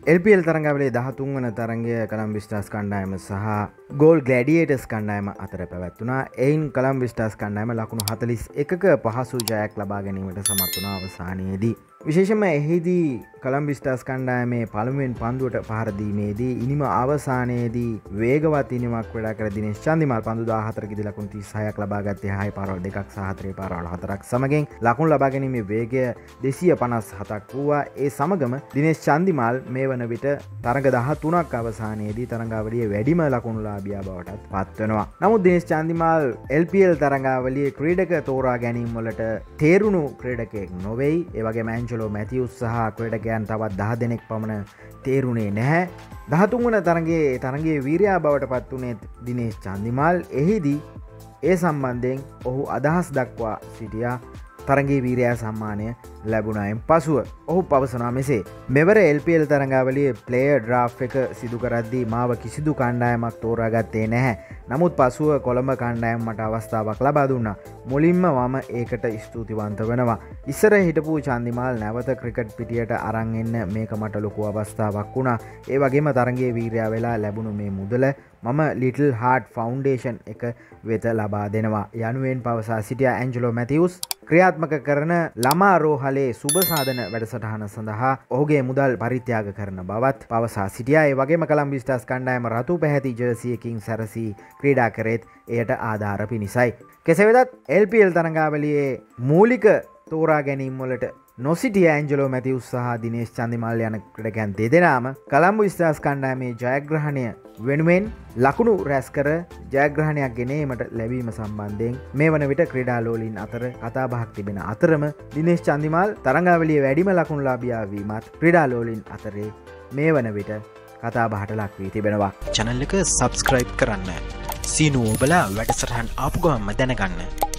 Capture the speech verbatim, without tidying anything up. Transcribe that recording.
L P L තරඟාවලියේ දහතුන් වන තරඟය Colombo stars කණ්ඩායම සහ ගෝල් ග්ලැඩියේටර්ස් කණ්ඩායම අතර පැවැත්වුණා. එයින් කොළඹ ස්ටාර්ස් කණ්ඩායම ලකුණු හතළිස් එකක පහසු ජයක් ලබා ගැනීමට සමත් වුණා අවසානයේදී. විශේෂයෙන්ම එහිදී කොළඹ ස්ටාර්ස් කණ්ඩායමේ පළමුවෙන් පන්දුවට පහර දීමේදී ඉනිම අවසානයේදී වේගවත් ඉනිමක් වඩා කර දිනේෂ් චන්දිමාල් පන්දු දාහතරකදී ලකුණු තිස් හයක් ලබා ගත්තේ හය පාරවල් දෙකක් සහ හතරේ පාරවල් හතරක් සමගින් ලකුණු ලබා ගැනීමේ වේගය දෙසිය පනස් හතක් වූවා. ඒ සමගම දිනේෂ් චන්දිමාල් මේ වන විට තරඟ දහතුනක් අවසානයේදී තරඟාවලියේ වැඩිම ලකුණුලාභියා බවටත් පත් වෙනවා. නමුත් Dinesh Chandimal L P L තරඟාවලියේ ක්‍රීඩක තෝරා ගැනීම වලට තේරුණු ක්‍රීඩකයෙක් නොවේයි. ඒ වගේම ඇන්ජලෝ මැතිවුස් සහ ක්‍රීඩකයන් තවත් දහ දෙනෙක් පමණ තේරුණේ නැහැ. දහතුන් වන තරඟයේ තරඟයේ වීරයා බවට පත් වුණේ දිනේෂ් චන්දිමාල්. එහිදී ඒ සම්බන්ධයෙන් ඔහු අදහස් දක්වා සිටියා. තරඟයේ වීරයා සම්මානය ලැබුණායින් පසුව ඔහු පවසනවා මෙසේ: මෙවර L P L තරඟාවලියේ ප්ලේයර් ඩ්‍රාෆ්ට් එක සිදු කරද්දී මාව කිසිදු කණ්ඩායමක් තෝරාගත්තේ නැහැ. නමුත් පසුව කොළඹ කණ්ඩායම මට අවස්ථාවක් ලබා දුන්නා. මුලින්ම මම ඒකට ස්තුතිවන්ත වෙනවා. ඉස්සර හිටපු චන්දිමාල් නැවත ක්‍රිකට් පිටියට අරන් එන්න මේක මට ලොකු අවස්ථාවක් වුණා. ඒ වගේම තරඟයේ වීරයා වෙලා ලැබුණු මේ මුදල මම ලිටල් හાર્ට් ෆවුන්ඩේෂන් එක වෙත ලබා දෙනවා යනුවෙන් පවසා සිටියා ඇන්ජලෝ මැතිවුස්. ක්‍රියාත්මක කරන ළමා රෝහලේ සුබ සාධන වැඩසටහන සඳහා ඔහුගේ මුදල් පරිත්‍යාග කරන බවත් පවසා සිටියා. ඒ වගේම කොළඹ ස්ටාර්ස් කණ්ඩායම රතු පැහැති ජර්සියකින් සැරසී ක්‍රීඩා කරේත් එයට ආධාර පිණිසයි. කෙසේ වෙතත් L P L තරඟාවලියේ මූලික තෝරා ගැනීම් වලට නොසිටිය ඇන්ජලෝ මැතිවුස් සහ දිනේෂ් චන්දිමාල් යන ක්‍රීඩකයන් දෙදෙනාම කොළඹ ස්ටාර්ස් කණ්ඩායමේ ජයග්‍රහණය වෙනුවෙන් ලකුණු රැස් කර ජයග්‍රහණයක් ගෙනීමට ලැබීම සම්බන්ධයෙන් මේ වන විට ක්‍රීඩාලෝලීන් අතර කතාබහක් තිබෙන අතරම දිනේෂ් චන්දිමාල් තරඟාවලියේ වැඩිම ලකුණුලාභියා වීමත් ක්‍රීඩාලෝලීන් අතරේ මේ වන විට කතාබහට ලක් වී තිබෙනවා. channel එක subscribe කරන්න. සීනු ඔබලා වැඩසටහන් ආපු ගමන්ම දැනගන්න.